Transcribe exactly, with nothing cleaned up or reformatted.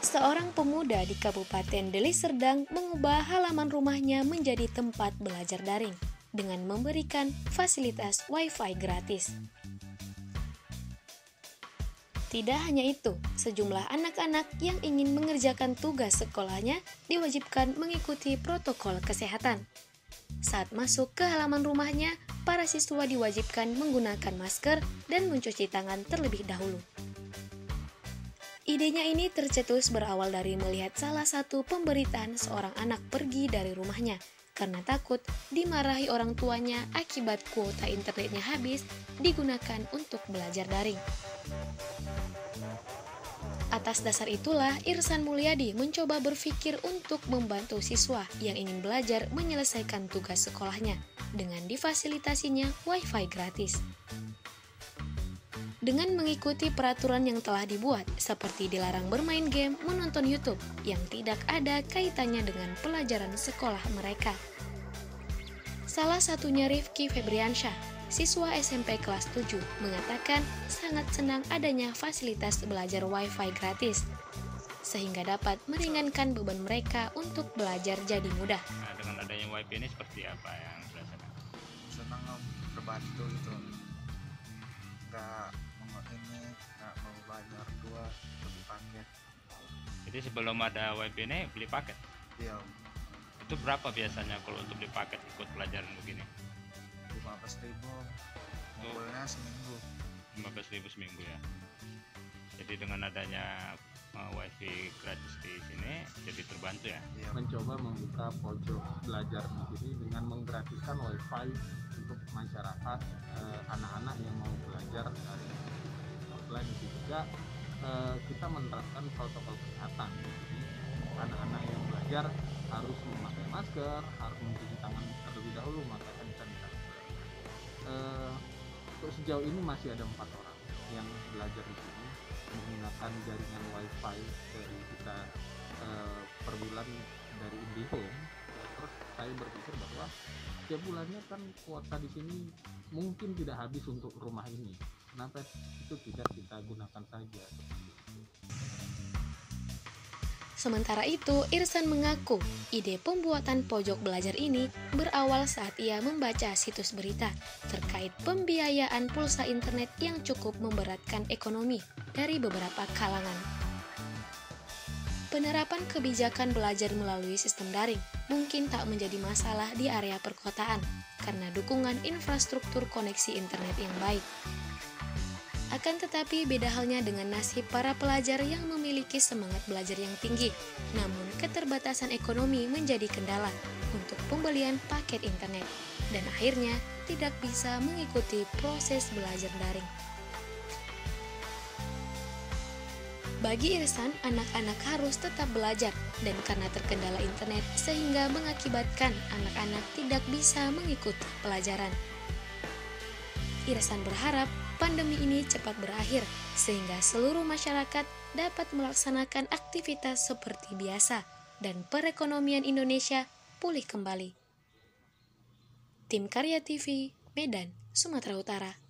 Seorang pemuda di Kabupaten Deli Serdang mengubah halaman rumahnya menjadi tempat belajar daring dengan memberikan fasilitas Wi-Fi gratis. Tidak hanya itu, sejumlah anak-anak yang ingin mengerjakan tugas sekolahnya diwajibkan mengikuti protokol kesehatan. Saat masuk ke halaman rumahnya, para siswa diwajibkan menggunakan masker dan mencuci tangan terlebih dahulu. Idenya ini tercetus berawal dari melihat salah satu pemberitaan seorang anak pergi dari rumahnya karena takut dimarahi orang tuanya akibat kuota internetnya habis digunakan untuk belajar daring. Atas dasar itulah, Irsan Mulyadi mencoba berpikir untuk membantu siswa yang ingin belajar menyelesaikan tugas sekolahnya dengan difasilitasinya Wi-Fi gratis. Dengan mengikuti peraturan yang telah dibuat, seperti dilarang bermain game, menonton YouTube, yang tidak ada kaitannya dengan pelajaran sekolah mereka. Salah satunya Rifki Febriansyah, siswa S M P kelas tujuh, mengatakan sangat senang adanya fasilitas belajar Wi-Fi gratis, sehingga dapat meringankan beban mereka untuk belajar jadi mudah. Nah, dengan adanya Wi-Fi ini seperti apa yang dirasakan? Senang om, terbantu gitu. Nggak mau ini, nggak mau bayar dua beli paket. Jadi sebelum ada Wi-Fi ini beli paket? Iya om. Itu berapa biasanya kalau untuk beli paket ikut pelajaran begini? lima belas ribu, ngumpulnya seminggu. lima belas ribu seminggu ya. Jadi dengan adanya uh, Wi-Fi gratis di sini jadi terbantu ya. Iya. Mencoba membuka pojok belajar di sini dengan menggratiskan Wi-Fi untuk masyarakat, eh, anak-anak yang mau belajar dari offline. Itu juga eh, kita menerapkan protokol kesehatan. Jadi anak-anak yang belajar harus memakai masker, harus mencuci tangan terlebih dahulu, memakai hand sanitizer. Eh, untuk sejauh ini masih ada empat orang yang belajar di sini menggunakan jaringan Wi-Fi dari kita eh, per bulan dari IndiHome. Terus saya berpikir bahwa setiap bulannya kan kuota di sini mungkin tidak habis untuk rumah ini. Kenapa itu tidak kita gunakan saja? Sementara itu, Irsan mengaku ide pembuatan pojok belajar ini berawal saat ia membaca situs berita terkait pembiayaan pulsa internet yang cukup memberatkan ekonomi dari beberapa kalangan. Penerapan kebijakan belajar melalui sistem daring mungkin tak menjadi masalah di area perkotaan karena dukungan infrastruktur koneksi internet yang baik. Akan tetapi beda halnya dengan nasib para pelajar yang memiliki semangat belajar yang tinggi, namun keterbatasan ekonomi menjadi kendala untuk pembelian paket internet, dan akhirnya tidak bisa mengikuti proses belajar daring. Bagi Irsan, anak-anak harus tetap belajar, dan karena terkendala internet sehingga mengakibatkan anak-anak tidak bisa mengikuti pelajaran. Irsan berharap pandemi ini cepat berakhir sehingga seluruh masyarakat dapat melaksanakan aktivitas seperti biasa dan perekonomian Indonesia pulih kembali. Tim Karya T V, Medan, Sumatera Utara.